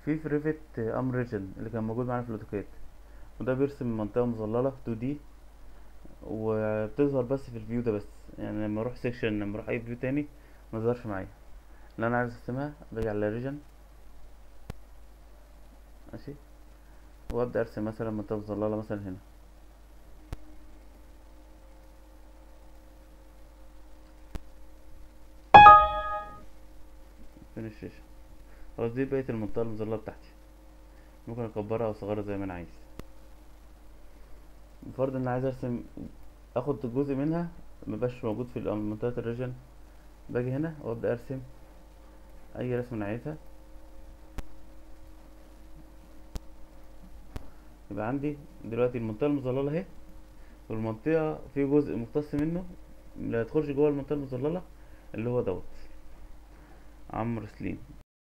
في ريفت ام ريجن اللي كان موجود معانا في الاوتوكاد، وده بيرسم منطقة مظللة 2D، وبتظهر بس في الفيو ده بس. يعني لما اروح سيكشن، لما اروح اي فيو تاني مظهرش معايا. اللي انا عايز ارسمها باجي على ريجن، ماشي، وابدا ارسم مثلا منطقة مظللة مثلا هنا. فين الشاشة؟ خلاص، دي بقيت المنطقة المظللة بتاعتي. ممكن اكبرها او اصغرها زي ما انا عايز. بفرض ان انا عايز ارسم، اخد جزء منها مبقاش موجود في منطقة الريجن، باجي هنا وابدا ارسم اي رسمة انا عايزها. يبقى عندي دلوقتي المنطقة المظللة اهي، والمنطقة في جزء مختص منه لا يدخلش جوه المنطقة المظللة، اللي هو دوت عمرو سليم.